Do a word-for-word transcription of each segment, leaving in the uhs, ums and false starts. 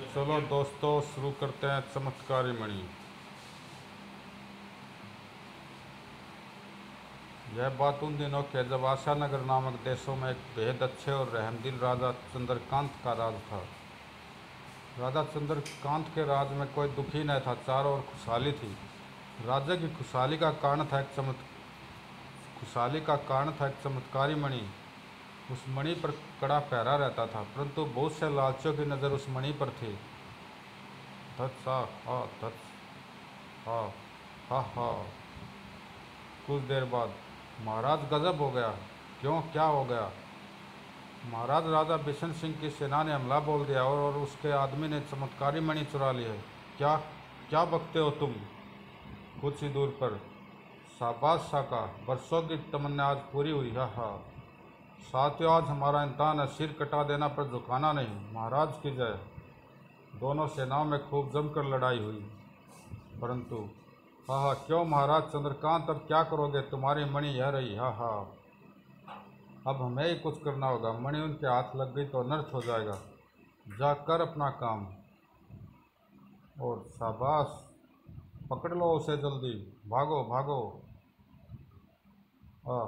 चलो दोस्तों, शुरू करते हैं चमत्कारी मणि। यह बात उन दिनों की है जब आशानगर नामक देशों में एक बेहद अच्छे और रहमदिल राजा चंद्रकांत का राज था। राजा चंद्रकांत के राज में कोई दुखी न था, चारों ओर खुशहाली थी। राज्य की खुशहाली का कारण था एक चमत् खुशहाली का कारण था एक चमत्कारी मणि। उस मणि पर कड़ा पहरा रहता था, परंतु बहुत से लालचियों की नज़र उस मणि पर थी। धत्स हा हा धत्स हा हा हा। कुछ देर बाद महाराज गजब हो गया। क्यों, क्या हो गया? महाराज राजा बिशन सिंह की सेना ने हमला बोल दिया और, और उसके आदमी ने चमत्कारी मणि चुरा ली है। क्या क्या बकते हो तुम? कुछ ही दूर पर शाबाश साका, बरसों की तमन्ना आज पूरी हुई। हा हा। साथियों, आज हमारा इम्तहान है, सिर कटा देना पर झुकाना नहीं। महाराज की जय। दोनों सेनाओं में खूब जमकर लड़ाई हुई, परंतु हा हा। क्यों महाराज चंद्रकांत, अब क्या करोगे? तुम्हारी मणि यह रही। हा हा। अब हमें ही कुछ करना होगा। मणि उनके हाथ लग गई तो अनर्थ हो जाएगा। जा कर अपना काम। और शाबाश, पकड़ लो उसे जल्दी। भागो भागो। आ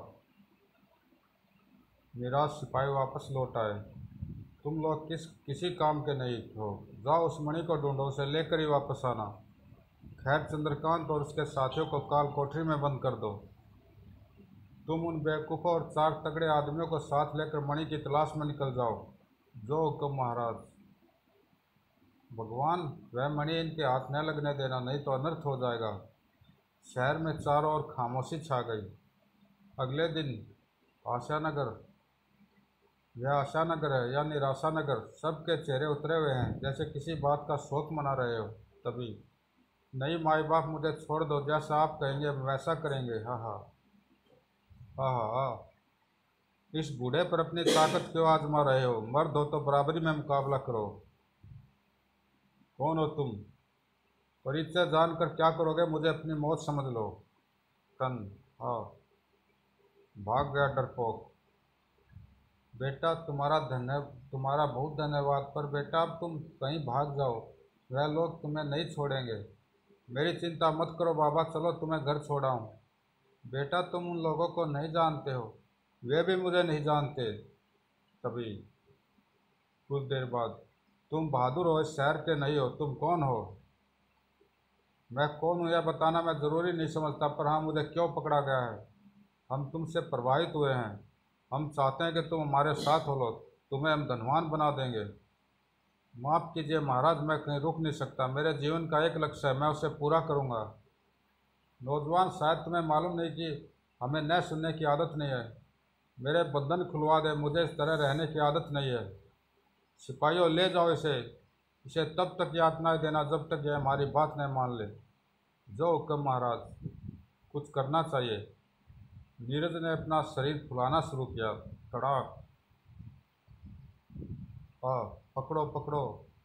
निराश सिपाही वापस लौट आए। तुम लोग किस किसी काम के नहीं हो। जाओ उस मणि को ढूंढो, उसे लेकर ही वापस आना। खैर, चंद्रकांत और उसके साथियों को काल कोठरी में बंद कर दो। तुम उन बेवकूफ़ों और चार तगड़े आदमियों को साथ लेकर मणि की तलाश में निकल जाओ। जो हुक्म महाराज। भगवान, वह मणि इनके हाथ न लगने देना, नहीं तो अनर्थ हो जाएगा। शहर में चारों ओर खामोशी छा गई। अगले दिन आशानगर यह आशानगर है या निराशानगर, सबके चेहरे उतरे हुए हैं, जैसे किसी बात का शोक मना रहे हो। तभी, नहीं माई बाप, मुझे छोड़ दो, जैसा आप कहेंगे वैसा करेंगे। हाँ हाँ हाँ हाँ हाँ। इस बूढ़े पर अपनी ताकत क्यों आजमा रहे हो? मर्द हो तो बराबरी में मुकाबला करो। कौन हो तुम? परिचय जानकर क्या करोगे? मुझे अपनी मौत समझ लो। टन। हाँ, भाग गया डरपोक। बेटा, तुम्हारा धन्य तुम्हारा बहुत धन्यवाद, पर बेटा अब तुम कहीं भाग जाओ, वह लोग तुम्हें नहीं छोड़ेंगे। मेरी चिंता मत करो बाबा, चलो तुम्हें घर छोड़ाऊँ। बेटा, तुम उन लोगों को नहीं जानते हो, वे भी मुझे नहीं जानते। तभी कुछ देर बाद, तुम बहादुर हो, इस शहर के नहीं हो। तुम कौन हो? मैं कौन हूँ यह बताना मैं ज़रूरी नहीं समझता, पर हाँ, मुझे क्यों पकड़ा गया है। हम तुमसे प्रभावित हुए हैं। हम चाहते हैं कि तुम हमारे साथ हो लो, तुम्हें हम धनवान बना देंगे। माफ़ कीजिए महाराज, मैं कहीं रुक नहीं सकता। मेरे जीवन का एक लक्ष्य है, मैं उसे पूरा करूँगा। नौजवान, शायद तुम्हें मालूम नहीं कि हमें न सुनने की आदत नहीं है। मेरे बंधन खुलवा दे, मुझे इस तरह रहने की आदत नहीं है। सिपाहियों, ले जाओ इसे। इसे तब तक यातनाएं देना जब तक यह हमारी बात न मान ले। जो हुक्म महाराज। कुछ करना चाहिए। नीरज ने अपना शरीर फुलाना शुरू किया। तड़ाक। हाँ, पकड़ो पकड़ो,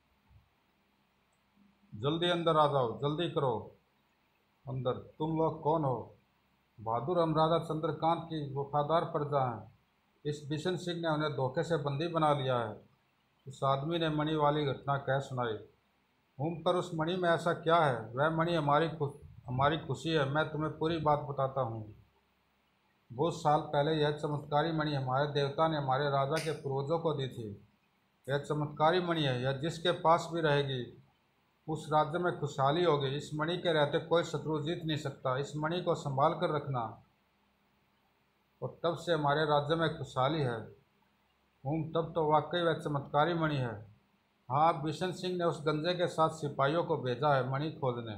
जल्दी अंदर आ जाओ, जल्दी करो। अंदर। तुम लोग कौन हो? बहादुर, हम राजा चंद्रकांत की वफादार प्रजा हैं। इस बिशन सिंह ने उन्हें धोखे से बंदी बना लिया है। उस आदमी ने मणि वाली घटना कह सुनाई। हम पर उस मणि में ऐसा क्या है? वह मणि हमारी खुश हमारी खुशी है। मैं तुम्हें पूरी बात बताता हूँ। बहुत साल पहले यह चमत्कारी मणि हमारे देवता ने हमारे राजा के पूर्वजों को दी थी। यह चमत्कारी मणि है, यह जिसके पास भी रहेगी उस राज्य में खुशहाली होगी। इस मणि के रहते कोई शत्रु जीत नहीं सकता। इस मणि को संभाल कर रखना, और तब से हमारे राज्य में खुशहाली है। हूँ, तब तो वाकई वह चमत्कारी मणि है। हाँ, बिशन सिंह ने उस गंजे के साथ सिपाहियों को भेजा है मणि खोजने।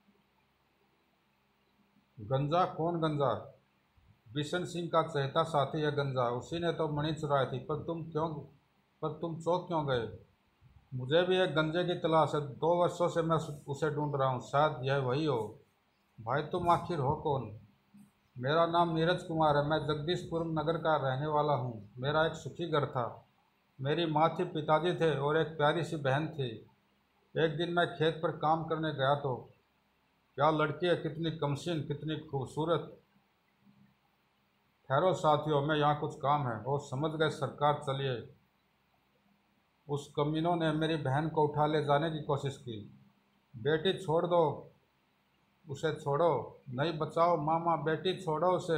गंजा? कौन गंजा? बिशन सिंह का चहेता साथी है गंजा, उसी ने तो मणि चुराई थी। पर तुम क्यों पर तुम चौंक क्यों गए? मुझे भी एक गंजे की तलाश है। दो वर्षों से मैं उसे ढूंढ रहा हूँ, शायद यह वही हो। भाई, तुम आखिर हो कौन? मेरा नाम नीरज कुमार है। मैं जगदीशपुर नगर का रहने वाला हूँ। मेरा एक सुखी घर था। मेरी माँ थी, पिताजी थे और एक प्यारी सी बहन थी। एक दिन मैं खेत पर काम करने गया तो क्या लड़की है, कितनी कमसीन, कितनी खूबसूरत। ठहरो साथियों, मैं यहाँ कुछ काम है। और समझ गए सरकार, चलिए। उस कमीनों ने मेरी बहन को उठा ले जाने की कोशिश की। बेटी छोड़ दो उसे, छोड़ो, नहीं बचाओ मामा, बेटी छोड़ो उसे।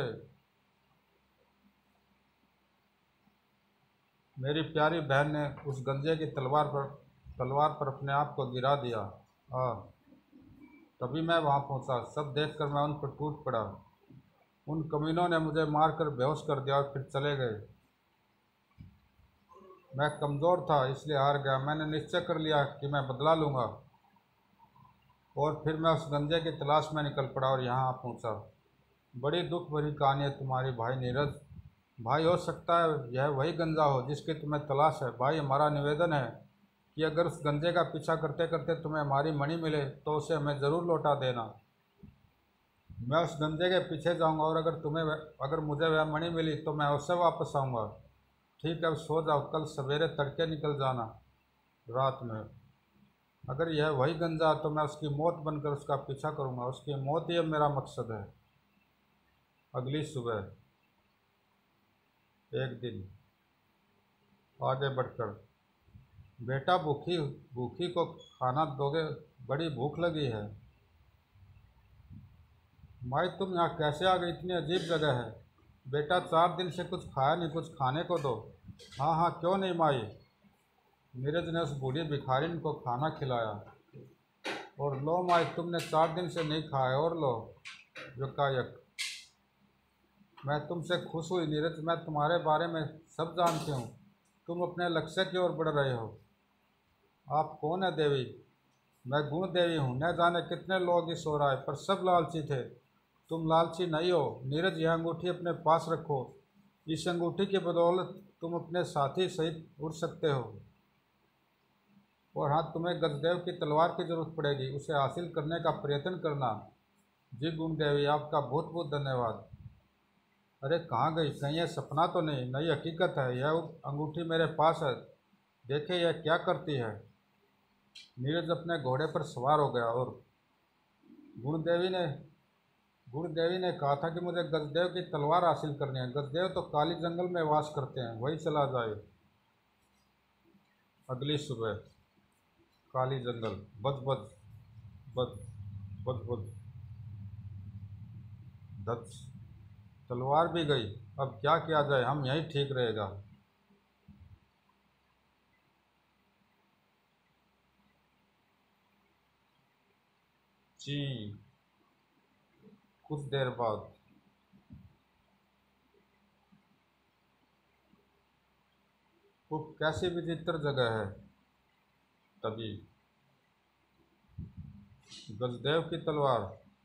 मेरी प्यारी बहन ने उस गंजे की तलवार पर तलवार पर अपने आप को गिरा दिया। आ तभी मैं वहाँ पहुँचा। सब देखकर मैं उन पर टूट पड़ा। उन कमीनों ने मुझे मारकर बेहोश कर दिया और फिर चले गए। मैं कमज़ोर था इसलिए हार गया। मैंने निश्चय कर लिया कि मैं बदला लूँगा, और फिर मैं उस गंजे की तलाश में निकल पड़ा और यहाँ आ पहुँचा। बड़ी दुख भरी कहानी है तुम्हारी भाई नीरज। भाई, हो सकता है यह वही गंजा हो जिसकी तुम्हें तलाश है। भाई, हमारा निवेदन है कि अगर उस गंजे का पीछा करते करते तुम्हें हमारी मणि मिले तो उसे हमें ज़रूर लौटा देना। मैं उस गंजे के पीछे जाऊंगा, और अगर तुम्हें अगर मुझे वह मणि मिली तो मैं उससे वापस आऊँगा। ठीक है, अब सो जाओ, कल सवेरे तड़के निकल जाना रात में। अगर यह वही गंजा तो मैं उसकी मौत बनकर उसका पीछा करूँगा। उसकी मौत ही अब मेरा मकसद है। अगली सुबह एक दिन आगे बढ़कर, बेटा भूखी भूखी को खाना दोगे, बड़ी भूख लगी है। माई, तुम यहाँ कैसे आ गई? इतनी अजीब जगह है। बेटा, चार दिन से कुछ खाया नहीं, कुछ खाने को दो। हाँ हाँ, क्यों नहीं माई। नीरज ने उस बूढ़ी भिखारिन को खाना खिलाया। और लो माई, तुमने चार दिन से नहीं खाया, और लो। यकायक, मैं तुमसे खुश हुई नीरज। मैं तुम्हारे बारे में सब जानती हूँ। तुम अपने लक्ष्य की ओर बढ़ रहे हो। आप कौन है देवी? मैं गुण देवी हूँ। न जाने कितने लोग इस ओर आए, पर सब लालची थे। तुम लालची नहीं हो नीरज। यह अंगूठी अपने पास रखो। इस अंगूठी की बदौलत तुम अपने साथी सहित उड़ सकते हो। और हाँ, तुम्हें गजदेव की तलवार की जरूरत पड़ेगी। उसे हासिल करने का प्रयत्न करना। जी गुण देवी, आपका बहुत बहुत धन्यवाद। अरे कहाँ गई? कहीं यह सपना तो नहीं? नहीं, हकीकत है। यह अंगूठी मेरे पास है। देखिए यह क्या करती है। नीरज अपने घोड़े पर सवार हो गया और गुणदेवी ने गुणदेवी ने कहा था कि मुझे गजदेव की तलवार हासिल करनी है। गजदेव तो काली जंगल में वास करते हैं, वही चला जाए। अगली सुबह काली जंगल, बज बज बज बज बज धच, तलवार भी गई। अब क्या किया जाए? हम यही ठीक रहेगा। जी कुछ देर बाद वो कैसी विचित्र जगह है। तभी गजदेव की तलवार,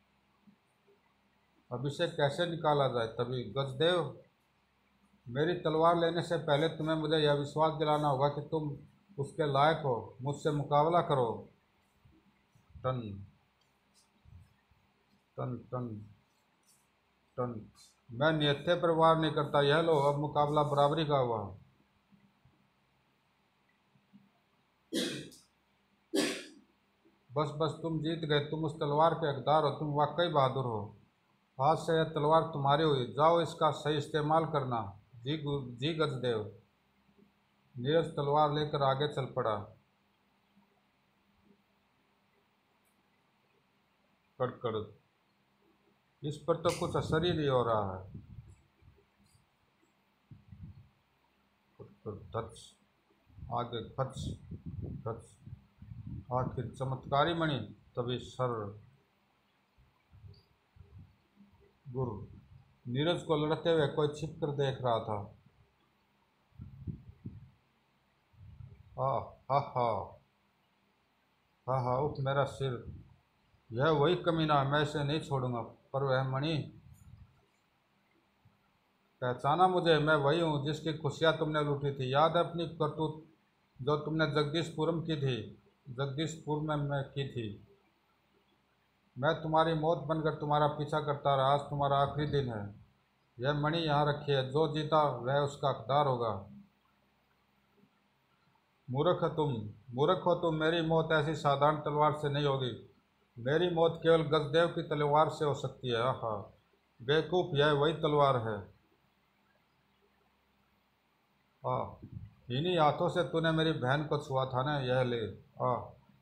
अब इसे कैसे निकाला जाए। तभी गजदेव, मेरी तलवार लेने से पहले तुम्हें मुझे यह विश्वास दिलाना होगा कि तुम उसके लायक हो। मुझसे मुकाबला करो। टन टन टन टन। मैं नियत्थे पर वार नहीं करता। यह लो, अब मुकाबला बराबरी का हुआ। बस बस, तुम जीत गए। तुम उस तलवार के हकदार हो। तुम वाकई बहादुर हो। आज से यह तलवार तुम्हारी हुई। जाओ, इसका सही इस्तेमाल करना। जी गु- जी गजदेव। नीरज तलवार लेकर आगे चल पड़ा। कड़कड़, इस पर तो कुछ असर ही नहीं हो रहा है। कड़कड़, धच, आगे खच खच, आखिर चमत्कारी मणि। तभी सर गुर, नीरज को लड़ते हुए कोई छिप कर देख रहा था। आ हा हा हा हा, उठ मेरा सिर। यह वही कमीना है, मैं इसे नहीं छोड़ूंगा। पर वह मणि, पहचाना मुझे? मैं वही हूँ जिसकी खुशियाँ तुमने लूटी थी। याद है अपनी करतूत जो तुमने जगदीशपुरम की थी जगदीशपुर में मैं की थी। मैं तुम्हारी मौत बनकर तुम्हारा पीछा करता रहा। आज तुम्हारा आखिरी दिन है। यह मणि यहाँ रखी है। जो जीता वह उसका हकदार होगा। मूर्ख हो तुम मूर्ख हो तुम। मेरी मौत ऐसी साधारण तलवार से नहीं होगी। मेरी मौत केवल गजदेव की तलवार से हो सकती है। आहा बेवकूफ़, यह वही तलवार है। हाँ, इन्हीं हाथों से तूने मेरी बहन को छुआ था ना, यह ले आ।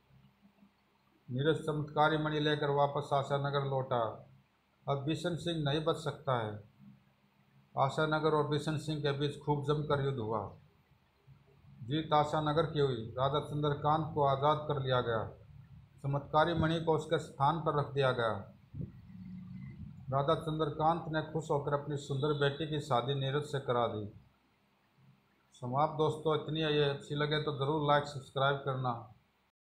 नीरज चमत्कारी मणि लेकर वापस आशानगर लौटा। अब बिशन सिंह नहीं बच सकता है। आशानगर और बिशन सिंह के बीच खूब जमकर युद्ध हुआ। जीत आशानगर की हुई। राजा चंद्रकांत को आज़ाद कर लिया गया। चमत्कारी मणि को उसके स्थान पर रख दिया गया। राजा चंद्रकांत ने खुश होकर अपनी सुंदर बेटी की शादी नीरज से करा दी। समाप्त दोस्तों, इतनी है ये। अच्छी लगे तो ज़रूर लाइक सब्सक्राइब करना।